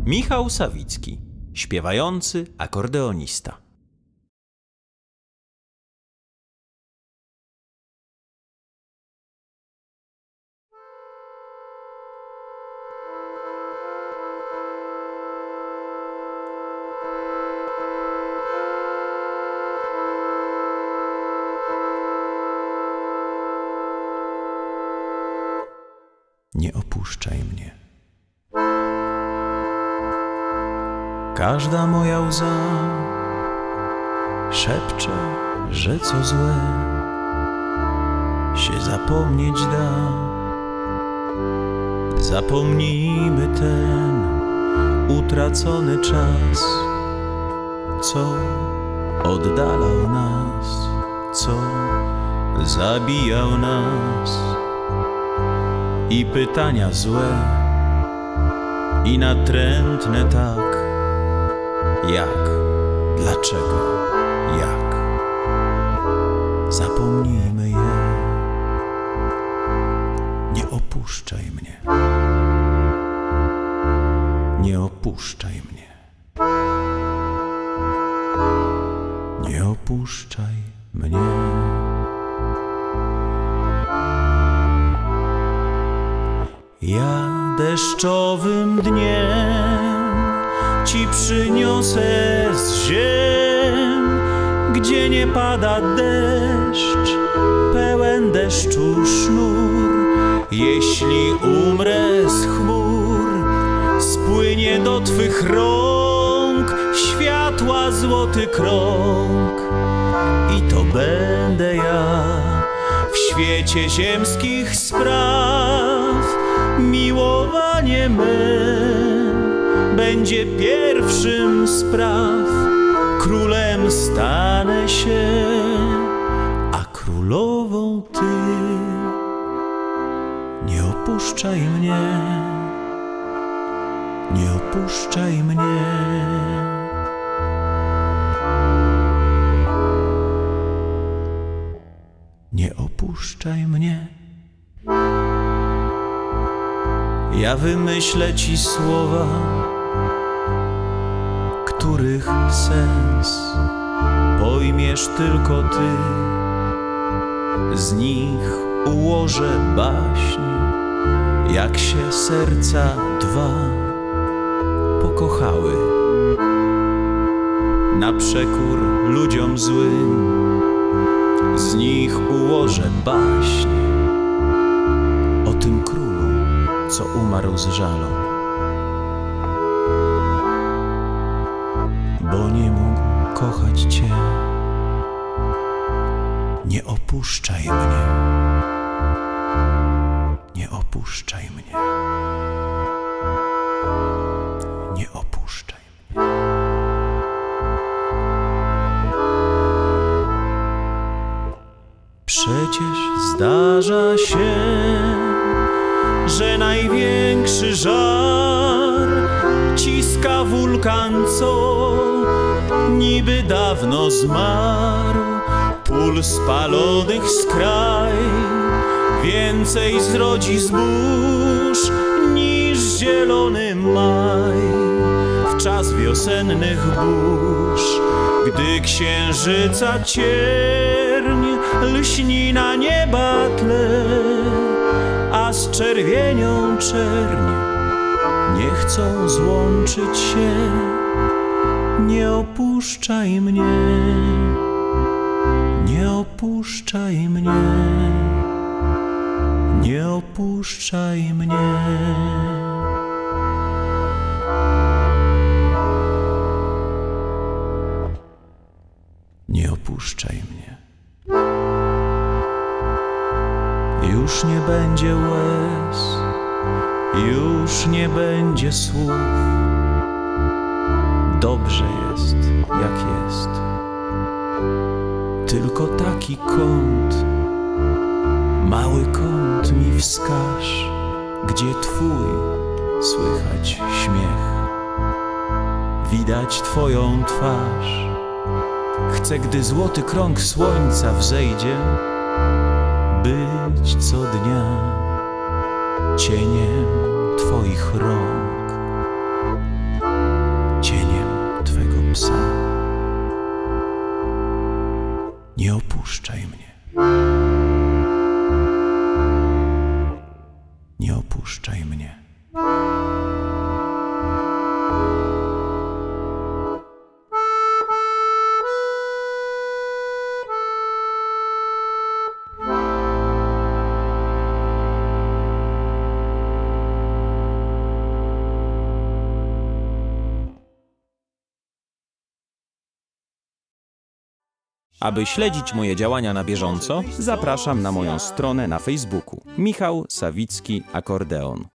Michał Sawicki, śpiewający akordeonista. Nie opuszczaj mnie. Każda moja łza szepcze, że co złe się zapomnieć da. Zapomnijmy ten utracony czas, co oddalał nas, co zabijał nas. I pytania złe i natrętne tak. Jak? Dlaczego? Jak? Zapomnijmy je. Nie opuszczaj mnie. Nie opuszczaj mnie. Nie opuszczaj mnie. Ja deszczowym dniem ci przyniosę z ziem, gdzie nie pada deszcz, pełen deszczu sznur. Jeśli umrę z chmur, spłynie do twych rąk światła złoty krąg. I to będę ja w świecie ziemskich spraw. Miłowanie me będzie pierwszym spraw. Królem stanę się, a królową ty. Nie opuszczaj mnie. Nie opuszczaj mnie. Nie opuszczaj mnie. Ja wymyślę ci słowa, których sens pojmiesz tylko ty. Z nich ułożę baśń, jak się serca dwa pokochały. Na przekór ludziom złym z nich ułożę baśń o tym królu, co umarł z żalą, bo nie mógł kochać cię. Nie opuszczaj mnie. Nie opuszczaj mnie. Nie opuszczaj mnie. Przecież zdarza się, że największy żar ciska wulkan, co niby dawno zmarł. Pól spalonych skraj więcej zrodzi zbóż niż zielony maj. W czas wiosennych burz, gdy księżyca cierń lśni na nieba tle, a z czerwienią czerń nie chcą złączyć się. Nie opuszczaj mnie. Nie opuszczaj mnie. Nie opuszczaj mnie. Nie opuszczaj mnie. Już nie będzie łez, już nie będzie słów. Dobrze jest, jak jest. Tylko taki kąt, mały kąt mi wskaż, gdzie twój słychać śmiech, widać twoją twarz. Chcę, gdy złoty krąg słońca wzejdzie, być co dnia cieniem twoich rąk. psa. Nie opuszczaj mnie. Nie opuszczaj mnie. Aby śledzić moje działania na bieżąco, zapraszam na moją stronę na Facebooku. Michał Sawicki Akordeon.